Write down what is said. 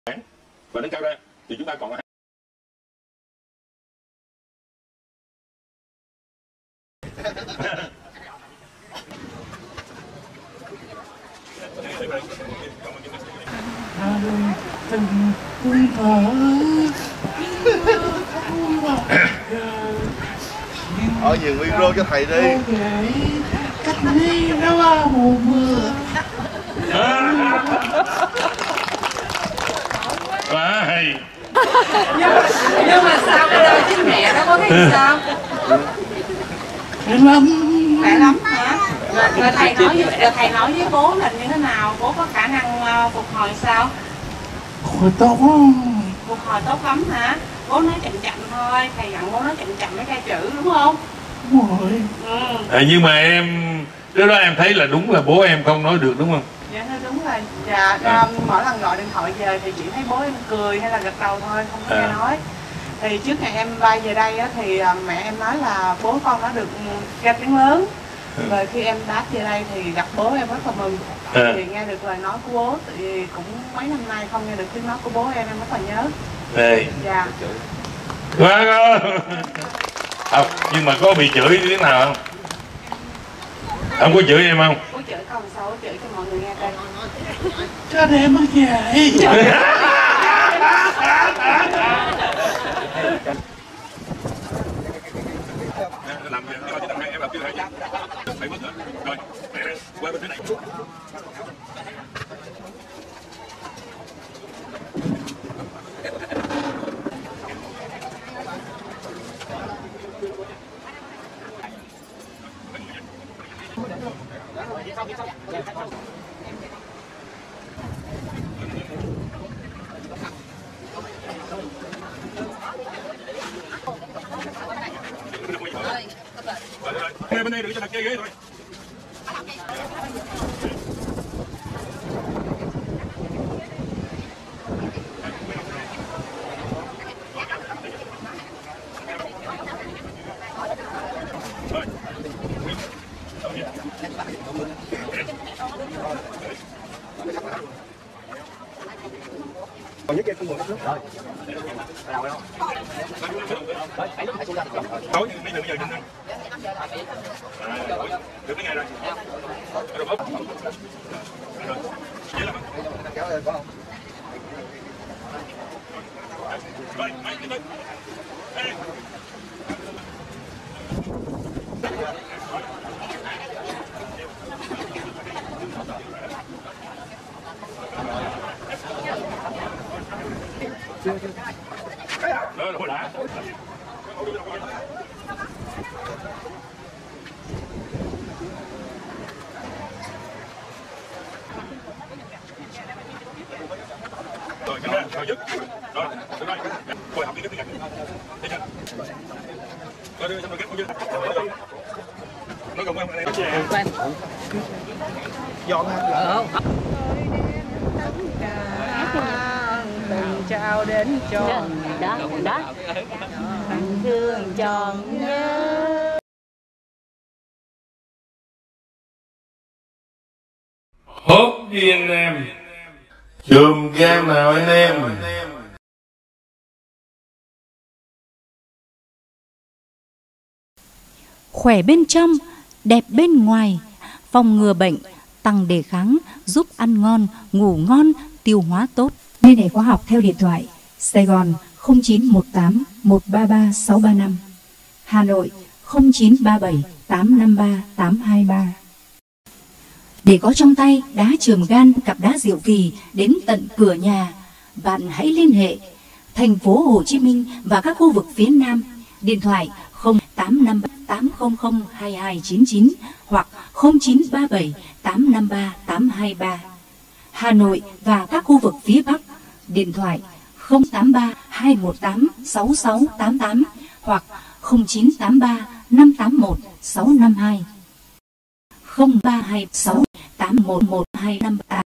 và nâng cao ra thì chúng ta còn nhiều micro cho thầy đi. Cách ly nó vào mùa mưa. quá hay. Nhưng mà sao cái đời chứ mẹ nó có cái gì sao? Khỏe lắm. Khỏe lắm hả? Rồi thầy nói với bố là như thế nào? Bố có khả năng phục hồi sao? Hồi tốt lắm. Phục hồi tốt lắm hả? Bố nói chậm chậm thôi, thầy dặn bố nói chậm chậm mấy cái chữ đúng không? Đúng rồi. Nhưng mà em trước đó em thấy là đúng là bố em không nói được đúng không? Dạ đúng rồi. Dạ mỗi lần gọi điện thoại về thì chỉ thấy bố em cười hay là gật đầu thôi, không có nghe nói. Thì trước ngày em bay về đây á, thì mẹ em nói là bố con đã được ra tiếng lớn. Rồi khi em đáp về đây thì gặp bố em rất là mừng. Thì nghe được lời nói của bố, thì cũng mấy năm nay không nghe được tiếng nói của bố em rất là nhớ. Dạ. Quá không, nhưng mà có bị chửi tiếng nào không? Không có chửi em không? Bố chửi con sao, chửi cho mọi người nghe coi. Cho em mất dạy. Làm việc cho năm nay em làm chưa hay phải bước nữa. Rồi, qua bên phía này. Bên đây đừng cho đặt chơi ghế thôi. Còn nhất em không ngồi nước rồi. Đầu đâu? Phải lúc phải xuống ra. Tối bây giờ được cái ngày rồi. Rồi bốc. Rồi. Vậy là Kéo lên có không? Rồi, mày đi. Ê. Rồi, hồi đã. Rồi, cái này, rồi dứt. Rồi, được rồi. Rồi, học đi cái tiếng Nhật. Đi chưa? Rồi, đưa xong rồi ghép không chưa? Nó còn quen đây. Dọn ha. Từng trao đến tròn đó thương tròn nhớ. Hốt đi anh em. Chùm game nào anh em. Khỏe bên trong, đẹp bên ngoài, phòng ngừa bệnh, tăng đề kháng, giúp ăn ngon, ngủ ngon, tiêu hóa tốt. Liên hệ khóa học theo điện thoại Sài Gòn 0918 133 635, Hà Nội 0937 853 823. Để có trong tay đá Trường Gan, cặp đá Diệu Kỳ đến tận cửa nhà, bạn hãy liên hệ thành phố Hồ Chí Minh và các khu vực phía Nam, điện thoại 0853 800 2299 hoặc 0937 853 823. Hà Nội và các khu vực phía Bắc, điện thoại 083 218 6688 hoặc 0983 581 652, 0326 811 253.